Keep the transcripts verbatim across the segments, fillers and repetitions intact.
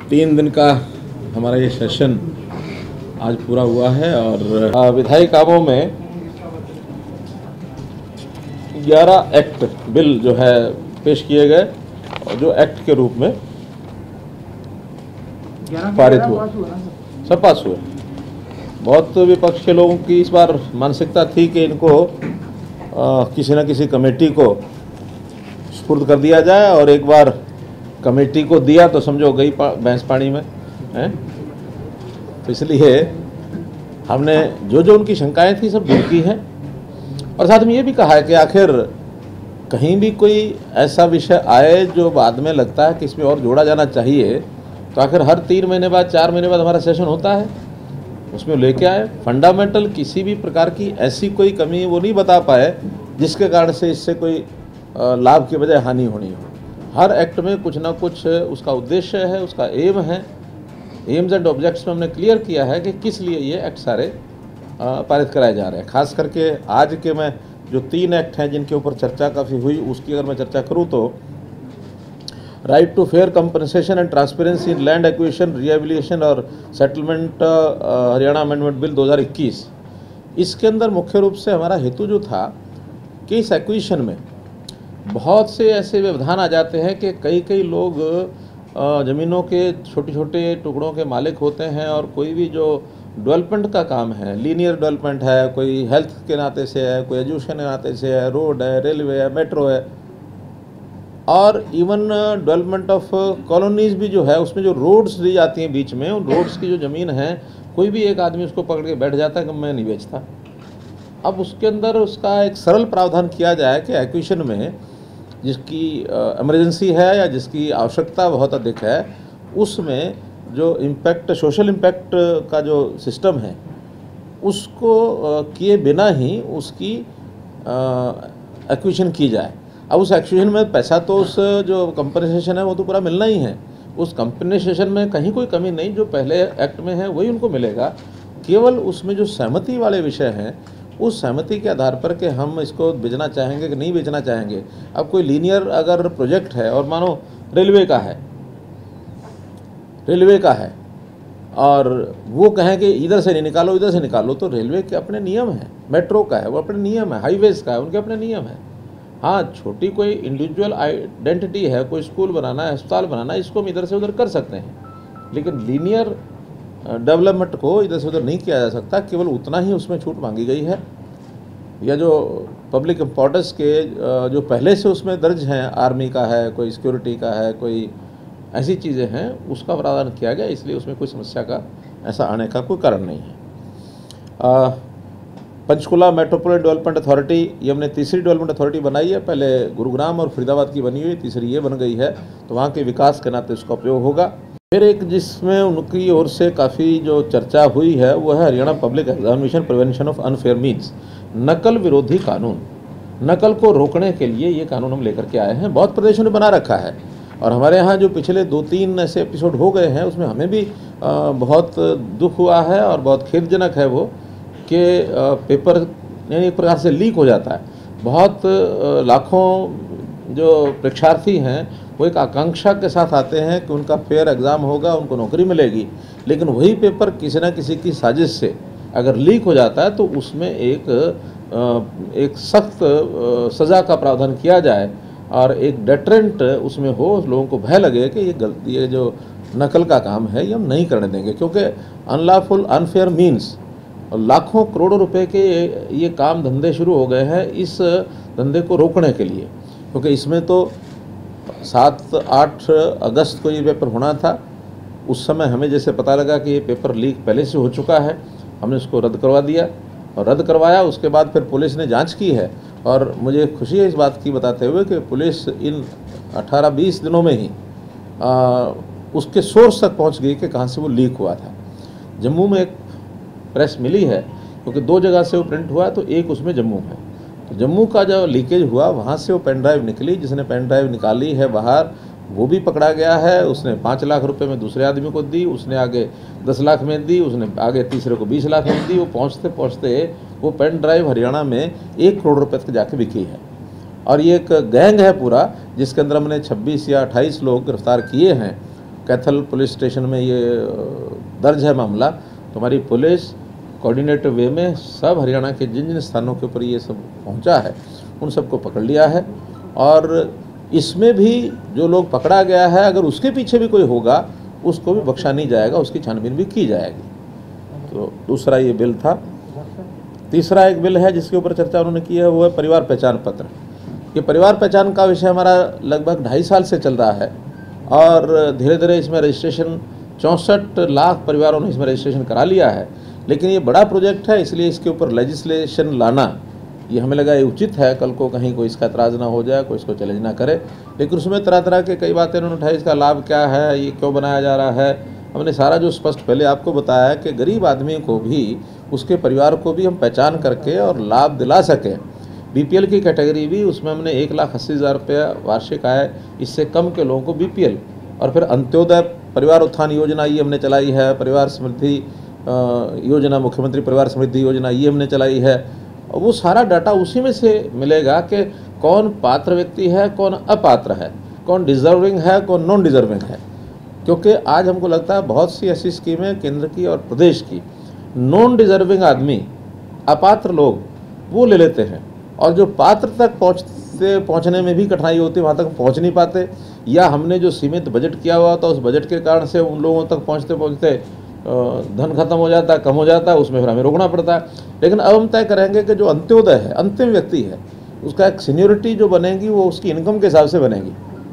तीन दिन का हमारा ये सेशन आज पूरा हुआ है और विधायी कामों में ग्यारह एक्ट बिल जो है पेश किए गए और जो एक्ट के रूप में पारित हुए, सब पास हुए। बहुत विपक्ष के लोगों की इस बार मानसिकता थी कि इनको आ, किसी न किसी कमेटी को सुपुर्द कर दिया जाए और एक बार कमेटी को दिया तो समझो गई भैंस पानी में है। तो इसलिए हमने जो जो उनकी शंकाएं थी सब दूर की हैं और साथ में ये भी कहा है कि आखिर कहीं भी कोई ऐसा विषय आए जो बाद में लगता है कि इसमें और जोड़ा जाना चाहिए तो आखिर हर तीन महीने बाद चार महीने बाद हमारा सेशन होता है, उसमें लेके आए। फंडामेंटल किसी भी प्रकार की ऐसी कोई कमी वो नहीं बता पाए जिसके कारण से इससे कोई लाभ के बजाय हानि होनी हो। हर एक्ट में कुछ ना कुछ उसका उद्देश्य है, उसका एम है। एम्स एंड ऑब्जेक्ट्स में हमने क्लियर किया है कि किस लिए ये एक्ट सारे पारित कराए जा रहे हैं। खास करके आज के मैं जो तीन एक्ट हैं जिनके ऊपर चर्चा काफ़ी हुई उसकी अगर मैं चर्चा करूं तो right to fair compensation and transparency in land acquisition rehabilitation और सेटलमेंट हरियाणा अमेंडमेंट बिल दो हज़ार इक्कीस, इसके अंदर मुख्य रूप से हमारा हेतु जो था कि इस एक्विजिशन में बहुत से ऐसे व्यवधान आ जाते हैं कि कई कई लोग ज़मीनों के छोटे छोटे टुकड़ों के मालिक होते हैं और कोई भी जो डेवलपमेंट का काम है, लीनियर डेवलपमेंट है, कोई हेल्थ के नाते से है, कोई एजुकेशन के नाते से है, रोड है, रेलवे है, मेट्रो है और इवन डेवलपमेंट ऑफ कॉलोनीज़ भी जो है उसमें जो रोड्स दी जाती हैं बीच में, उन रोड्स की जो ज़मीन है कोई भी एक आदमी उसको पकड़ के बैठ जाता है कि मैं नहीं बेचता। अब उसके अंदर उसका एक सरल प्रावधान किया जाए कि एक्विजिशन में जिसकी इमरजेंसी है या जिसकी आवश्यकता बहुत अधिक है उसमें जो इम्पैक्ट सोशल इम्पैक्ट का जो सिस्टम है उसको किए बिना ही उसकी एक्विजिशन की जाए। अब उस एक्विजिशन में पैसा तो उस जो कंपनसेशन है वो तो पूरा मिलना ही है, उस कंपनसेशन में कहीं कोई कमी नहीं, जो पहले एक्ट में है वही उनको मिलेगा। केवल उसमें जो सहमति वाले विषय हैं उस सहमति के आधार पर कि हम इसको बेचना चाहेंगे कि नहीं बेचना चाहेंगे। अब कोई लीनियर अगर प्रोजेक्ट है और मानो रेलवे का है रेलवे का है और वो कहें कि इधर से नहीं निकालो इधर से निकालो, तो रेलवे के अपने नियम हैं, मेट्रो का है वो अपने नियम है, हाईवेज़ का है उनके अपने नियम है। हाँ, छोटी कोई इंडिविजुअल आइडेंटिटी है, कोई स्कूल बनाना है, अस्पताल बनाना है, इसको हम इधर से उधर कर सकते हैं, लेकिन लीनियर डेवलपमेंट को इधर से उधर नहीं किया जा सकता। केवल उतना ही उसमें छूट मांगी गई है। या जो पब्लिक इम्पोर्टेंस के जो पहले से उसमें दर्ज हैं, आर्मी का है, कोई सिक्योरिटी का है, कोई ऐसी चीज़ें हैं, उसका प्रावधान किया गया, इसलिए उसमें कोई समस्या का ऐसा आने का कोई कारण नहीं है। आ, पंचकुला मेट्रोपोलिटन डेवलपमेंट अथॉरिटी, ये हमने तीसरी डेवलपमेंट अथॉरिटी बनाई है। पहले गुरुग्राम और फरीदाबाद की बनी हुई, तीसरी ये बन गई है, तो वहाँ के विकास के नाते उसका उपयोग होगा। फिर एक जिसमें उनकी ओर से काफ़ी जो चर्चा हुई है वो है Haryana public examination prevention of unfair means, नकल विरोधी कानून। नकल को रोकने के लिए ये कानून हम लेकर के आए हैं। बहुत प्रदेशों ने बना रखा है और हमारे यहाँ जो पिछले दो तीन ऐसे एपिसोड हो गए हैं उसमें हमें भी आ, बहुत दुख हुआ है और बहुत खेदजनक है वो कि पेपर यानी एक प्रकार से लीक हो जाता है। बहुत लाखों जो परीक्षार्थी हैं वो एक आकांक्षा के साथ आते हैं कि उनका फेयर एग्ज़ाम होगा, उनको नौकरी मिलेगी, लेकिन वही पेपर किसी न किसी की साजिश से अगर लीक हो जाता है तो उसमें एक एक सख्त सज़ा का प्रावधान किया जाए और एक डेटरेंट उसमें हो, लोगों को भय लगे कि ये गलती, ये जो नकल का काम है ये हम नहीं करने देंगे। क्योंकि अनलॉफुल अनफेयर मीन्स लाखों करोड़ों रुपए के ये काम धंधे शुरू हो गए हैं इस धंधे को रोकने के लिए। क्योंकि इसमें तो सात आठ अगस्त को ये पेपर होना था, उस समय हमें जैसे पता लगा कि ये पेपर लीक पहले से हो चुका है, हमने उसको रद्द करवा दिया और रद्द करवाया। उसके बाद फिर पुलिस ने जांच की है और मुझे खुशी है इस बात की बताते हुए कि पुलिस इन अठारह बीस दिनों में ही आ, उसके सोर्स तक पहुंच गई कि कहाँ से वो लीक हुआ था। जम्मू में एक प्रेस मिली है क्योंकि दो जगह से वो प्रिंट हुआ, तो एक उसमें जम्मू है। तो जम्मू का जो लीकेज हुआ वहाँ से वो पेन ड्राइव निकली, जिसने पेन ड्राइव निकाली है बाहर वो भी पकड़ा गया है। उसने पाँच लाख रुपए में दूसरे आदमी को दी, उसने आगे दस लाख में दी, उसने आगे तीसरे को बीस लाख में दी। वो पहुँचते पहुँचते वो पेन ड्राइव हरियाणा में एक करोड़ रुपए तक जाके बिकी है। और ये एक गैंग है पूरा, जिसके अंदर हमने छब्बीस या अट्ठाईस लोग गिरफ्तार किए हैं। कैथल पुलिस स्टेशन में ये दर्ज है मामला, तो हमारी पुलिस कोऑर्डिनेटिव वे में सब हरियाणा के जिन जिन स्थानों के ऊपर ये सब पहुंचा है उन सबको पकड़ लिया है। और इसमें भी जो लोग पकड़ा गया है, अगर उसके पीछे भी कोई होगा उसको भी बख्शा नहीं जाएगा, उसकी छानबीन भी की जाएगी। तो दूसरा ये बिल था। तीसरा एक बिल है जिसके ऊपर चर्चा उन्होंने की है, वो है परिवार पहचान पत्र। ये परिवार पहचान का विषय हमारा लगभग ढाई साल से चल रहा है और धीरे धीरे इसमें रजिस्ट्रेशन चौंसठ लाख परिवारों ने इसमें रजिस्ट्रेशन करा लिया है। लेकिन ये बड़ा प्रोजेक्ट है, इसलिए इसके ऊपर लेजिस्लेशन लाना ये हमें लगा ये उचित है। कल को कहीं कोई इसका एतराज़ ना हो जाए, कोई इसको चैलेंज ना करे। लेकिन उसमें तरह तरह के कई बातें उन्होंने उठाई, इसका लाभ क्या है, ये क्यों बनाया जा रहा है। हमने सारा जो स्पष्ट पहले आपको बताया कि गरीब आदमी को भी, उसके परिवार को भी हम पहचान करके और लाभ दिला सकें। बीपीएल की कैटेगरी भी, उसमें हमने एक लाख अस्सी हज़ार रुपया वार्षिक आय इससे कम के लोगों को बीपीएल, और फिर अंत्योदय परिवार उत्थान योजना ये हमने चलाई है, परिवार समृद्धि योजना, मुख्यमंत्री परिवार समृद्धि योजना ये हमने चलाई है। और वो सारा डाटा उसी में से मिलेगा कि कौन पात्र व्यक्ति है, कौन अपात्र है, कौन डिजर्विंग है, कौन नॉन डिजर्विंग है। क्योंकि आज हमको लगता है बहुत सी ऐसी स्कीमें केंद्र की और प्रदेश की नॉन डिजर्विंग आदमी, अपात्र लोग वो ले लेते हैं, और जो पात्र तक पहुँचते पहुँचने में भी कठिनाई होती है, वहाँ तक पहुँच नहीं पाते, या हमने जो सीमित बजट किया हुआ था उस बजट के कारण से उन लोगों तक पहुँचते पहुँचते धन खत्म हो जाता है, कम हो जाता है, उसमें फिर हमें रोकना पड़ता है। लेकिन अब हम तय करेंगे कि जो अंत्योदय है, अंतिम व्यक्ति है, उसका एक सीनियोरिटी जो बनेगी वो उसकी इनकम के हिसाब से बनेगी।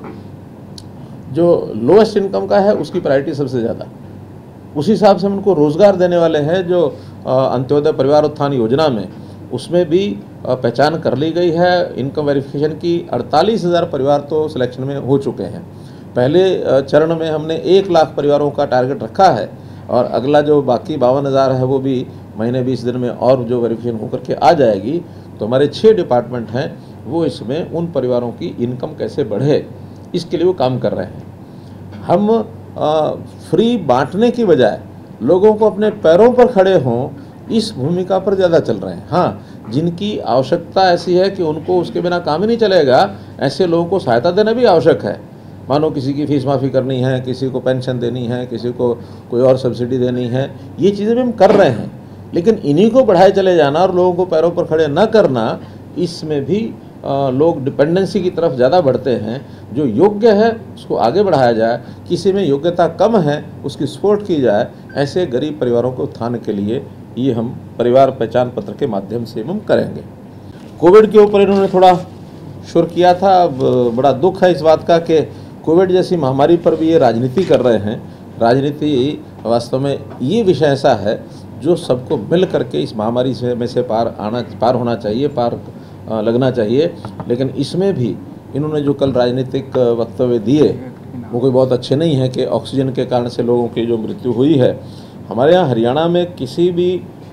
जो लोएस्ट इनकम का है उसकी प्रायोरिटी सबसे ज़्यादा, उसी हिसाब से हम उनको रोज़गार देने वाले हैं। जो अंत्योदय परिवार उत्थान योजना में, उसमें भी पहचान कर ली गई है। इनकम वेरिफिकेशन की अड़तालीस हज़ार परिवार तो सिलेक्शन में हो चुके हैं। पहले चरण में हमने एक लाख परिवारों का टारगेट रखा है, और अगला जो बाकी बावन हज़ार है वो भी महीने बीस दिन में और जो वेरिफिकेशन होकर के आ जाएगी। तो हमारे छः डिपार्टमेंट हैं, वो इसमें उन परिवारों की इनकम कैसे बढ़े इसके लिए वो काम कर रहे हैं। हम आ, फ्री बांटने की बजाय लोगों को अपने पैरों पर खड़े हों, इस भूमिका पर ज़्यादा चल रहे हैं। हाँ, जिनकी आवश्यकता ऐसी है कि उनको उसके बिना काम ही नहीं चलेगा, ऐसे लोगों को सहायता देना भी आवश्यक है। मानो किसी की फीस माफ़ी करनी है, किसी को पेंशन देनी है, किसी को कोई और सब्सिडी देनी है, ये चीज़ें भी हम कर रहे हैं। लेकिन इन्हीं को बढ़ाए चले जाना और लोगों को पैरों पर खड़े न करना, इसमें भी आ, लोग डिपेंडेंसी की तरफ ज़्यादा बढ़ते हैं। जो योग्य है उसको आगे बढ़ाया जाए, किसी में योग्यता कम है उसकी सपोर्ट की जाए। ऐसे गरीब परिवारों को उत्थान के लिए ये हम परिवार पहचान पत्र के माध्यम से हम करेंगे। कोविड के ऊपर इन्होंने थोड़ा शुरू किया था। अब बड़ा दुख है इस बात का कि कोविड जैसी महामारी पर भी ये राजनीति कर रहे हैं। राजनीति वास्तव में ये विषय ऐसा है जो सबको मिल करके इस महामारी से में से पार आना पार होना चाहिए, पार लगना चाहिए। लेकिन इसमें भी इन्होंने जो कल राजनीतिक वक्तव्य दिए वो कोई बहुत अच्छे नहीं है कि ऑक्सीजन के कारण से लोगों की जो मृत्यु हुई है। हमारे यहाँ हरियाणा में किसी भी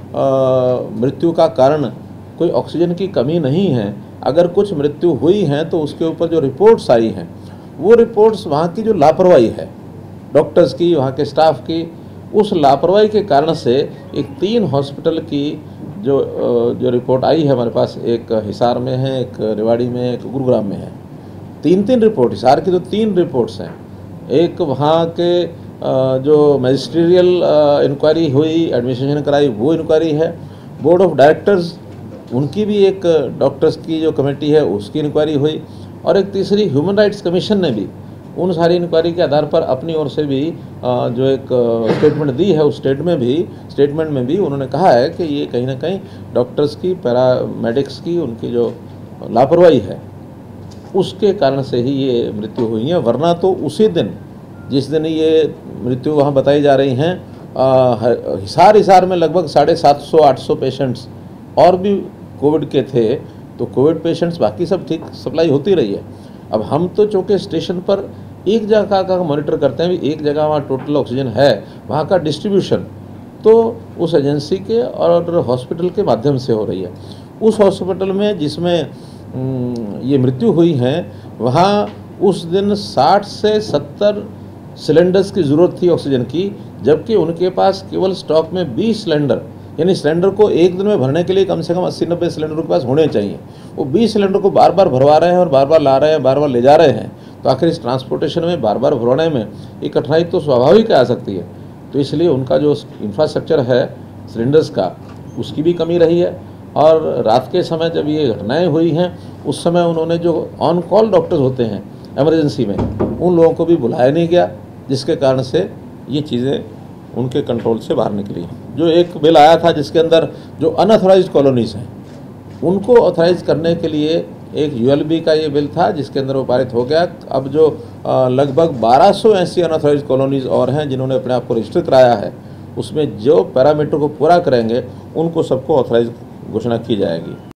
मृत्यु का कारण कोई ऑक्सीजन की कमी नहीं है। अगर कुछ मृत्यु हुई है तो उसके ऊपर जो रिपोर्ट्स आई हैं वो रिपोर्ट्स वहाँ की जो लापरवाही है डॉक्टर्स की, वहाँ के स्टाफ की, उस लापरवाही के कारण से एक तीन हॉस्पिटल की जो जो रिपोर्ट आई है हमारे पास, एक हिसार में है, एक रेवाड़ी में, एक गुरुग्राम में है। तीन तीन रिपोर्ट, हिसार की तो तीन रिपोर्ट्स हैं। एक वहाँ के जो मैजिस्ट्रियल इंक्वायरी हुई, एडमिनिस्ट्रेशन कराई, वो इंक्वायरी है। बोर्ड ऑफ डायरेक्टर्स उनकी भी एक डॉक्टर्स की जो कमेटी है उसकी इंक्वायरी हुई, और एक तीसरी ह्यूमन राइट्स कमीशन ने भी उन सारी इंक्वायरी के आधार पर अपनी ओर से भी जो एक स्टेटमेंट दी है, उस स्टेट में भी स्टेटमेंट में भी उन्होंने कहा है कि ये कहीं ना कहीं डॉक्टर्स की, पैरामेडिक्स की उनकी जो लापरवाही है उसके कारण से ही ये मृत्यु हुई है। वरना तो उसी दिन जिस दिन ये मृत्यु वहाँ बताई जा रही हैं, हिसार हिसार में लगभग साढ़े सात सौ आठ सौ पेशेंट्स और भी कोविड के थे। तो कोविड पेशेंट्स बाकी सब ठीक सप्लाई होती रही है। अब हम तो चौके स्टेशन पर एक जगह का मॉनिटर करते हैं, एक जगह वहाँ टोटल ऑक्सीजन है, वहाँ का डिस्ट्रीब्यूशन तो उस एजेंसी के और हॉस्पिटल के माध्यम से हो रही है। उस हॉस्पिटल में जिसमें ये मृत्यु हुई है, वहाँ उस दिन साठ से सत्तर सिलेंडर्स की ज़रूरत थी ऑक्सीजन की, जबकि उनके पास केवल स्टॉक में बीस सिलेंडर, यानी सिलेंडर को एक दिन में भरने के लिए कम से कम अस्सी नब्बे सिलेंडर के पास होने चाहिए। वो बीस सिलेंडर को बार बार भरवा रहे हैं और बार बार ला रहे हैं, बार बार ले जा रहे हैं। तो आखिर इस ट्रांसपोर्टेशन में बार बार भरने में ये कठिनाई तो स्वाभाविक आ सकती है। तो इसलिए उनका जो इंफ्रास्ट्रक्चर है सिलेंडर्स का, उसकी भी कमी रही है। और रात के समय जब ये घटनाएं हुई हैं, उस समय उन्होंने जो ऑन कॉल डॉक्टर्स होते हैं इमरजेंसी में, उन लोगों को भी बुलाया नहीं गया, जिसके कारण से ये चीज़ें उनके कंट्रोल से बाहर निकली। जो एक बिल आया था जिसके अंदर जो अनऑथराइज्ड कॉलोनीज़ हैं उनको ऑथराइज करने के लिए एक यूएलबी का ये बिल था, जिसके अंदर वो पारित हो गया। अब जो लगभग बारह सौ ऐसी अनऑथराइज्ड कॉलोनीज़ और हैं जिन्होंने अपने आप को रजिस्टर कराया है, उसमें जो पैरामीटर को पूरा करेंगे उनको सबको ऑथराइज घोषणा की जाएगी।